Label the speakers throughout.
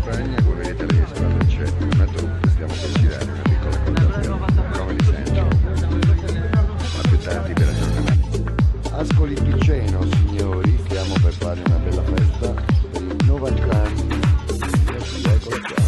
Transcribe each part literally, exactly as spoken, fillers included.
Speaker 1: Spagna, come vedete all'inizio quando c'è il momento che stiamo per girare una piccola cosa come di Centro, ma più tardi per aggiornamento. Ascoli Piceno, signori, stiamo per fare una bella festa per i novanta anni di Eccolo qua.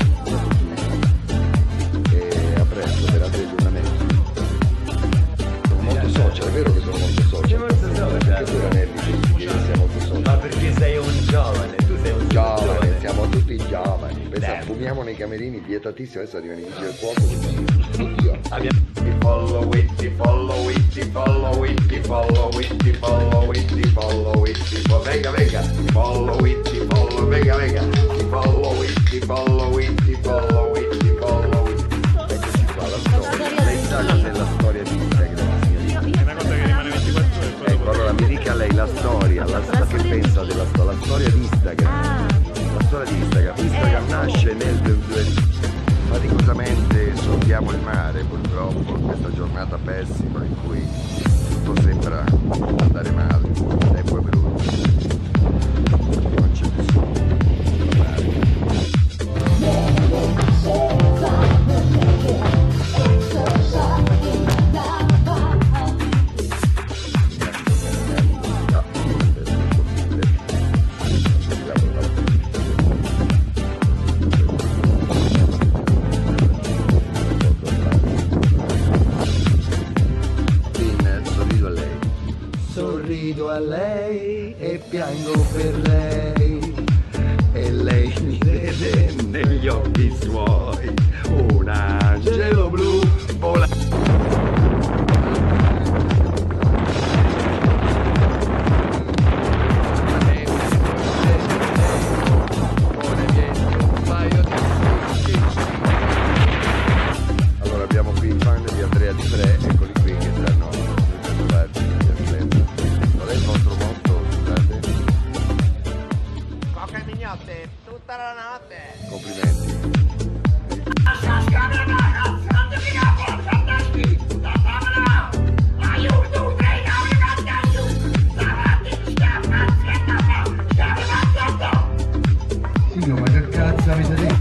Speaker 1: E a presto per altri aggiornamenti. Sono molto social, è vero che sono molto social? Perché tu Ranelli dici che sei molto social?
Speaker 2: Ma perché sei un giovane, tu sei un
Speaker 1: Giovane,
Speaker 2: giovane.
Speaker 1: siamo tutti giovani. Pensa,
Speaker 2: Beh.
Speaker 1: fumiamo nei camerini, vietatissimo, adesso arrivano i vigili del fuoco. Oddio.
Speaker 2: Abbiamo...
Speaker 3: Ti follow it, ti follow it, ti follow it, ti follow it, ti follow it, ti follow it, ti follow venga, venga, ti follow it, ti follow, venga, venga, ti follow it, ti follow it, ti follow it, ti follow it.
Speaker 1: Eccoci qua, la storia. Lei sa cos'è la storia di Instagram, signorina?
Speaker 4: È una cosa che rimane ventiquattro ore e poi
Speaker 1: Ecco,
Speaker 4: dopo-
Speaker 1: allora mi dica lei la storia, la, la che pensa della storia, la storia di Instagram.
Speaker 5: Ah,
Speaker 1: La storia di Instagram. Instagram
Speaker 5: Eh.
Speaker 1: nasce nel duemila. Faticosamente sottiamo il mare, purtroppo, in questa giornata pessima in cui tutto sembra andare male, il tempo è brutto, non c'è nessuno da fare. Sorrido a lei e piango per lei e lei mi vede negli occhi suoi un angelo blu vola. Allora abbiamo qui i fan di Andrea Di Pre, eccoli qui che stanno a trovarci in via. Qual è il vostro motto, scusate?
Speaker 6: Coca e mignotte tutta la notte.
Speaker 1: Complimenti. Sì, ma che cazzo avete detto?